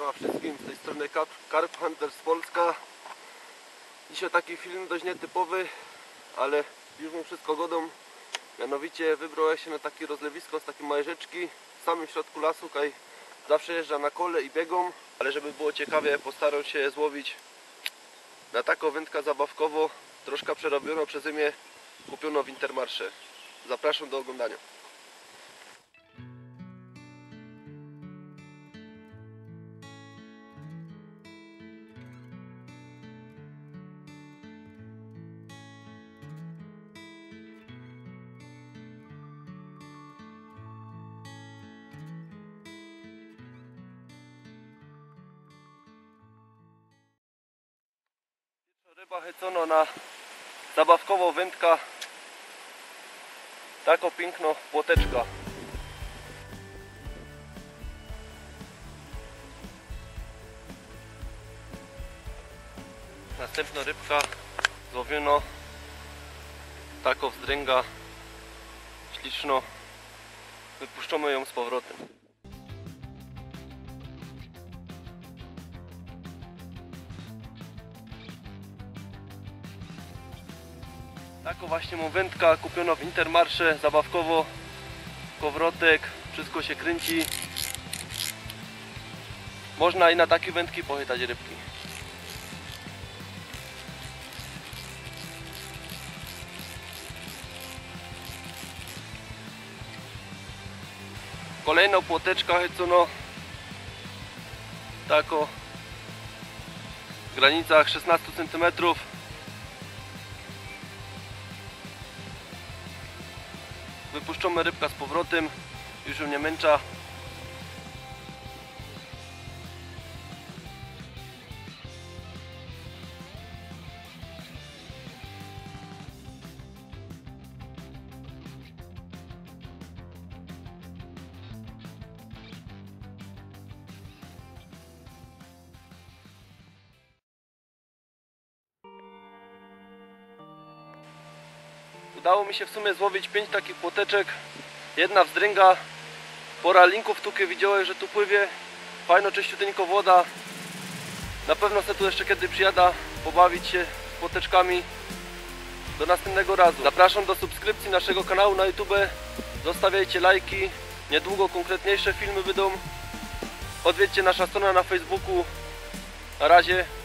Siema wszystkim, z tej strony Carp Hunters Polska. Dzisiaj taki film dość nietypowy, ale już mu wszystko godą. Mianowicie wybrałem się na takie rozlewisko z takiej małej rzeczki w samym środku lasu, kaj zawsze jeżdża na kole i biegom. Ale żeby było ciekawie, postaram się złowić na taką wędkę zabawkowo, troszkę przerobioną przeze mnie, kupiono w Intermarché. Zapraszam do oglądania. Ryba chycono na zabawkową wędkę, taką piękną płoteczka. Następna rybka złowiono taką wzdręga śliczną, wypuszczamy ją z powrotem. Taką właśnie mam wędkę kupiono w Intermarché, zabawkowo, kowrotek, wszystko się kręci. Można i na takie wędki pochytać rybki. Kolejną płoteczkę chycono taką w granicach 16 cm. Wypuszczamy rybka z powrotem, już ją nie męcza. Udało mi się w sumie złowić 5 takich płoteczek. Jedna wzdręga. Pora linków tukie, widziałem, że tu pływie. Fajno, czyściuteńko woda. Na pewno chcę tu jeszcze kiedy przyjada pobawić się z płoteczkami. Do następnego razu. Zapraszam do subskrypcji naszego kanału na YouTube. Zostawiajcie lajki. Niedługo konkretniejsze filmy wyjdą. Odwiedźcie naszą stronę na Facebooku. Na razie.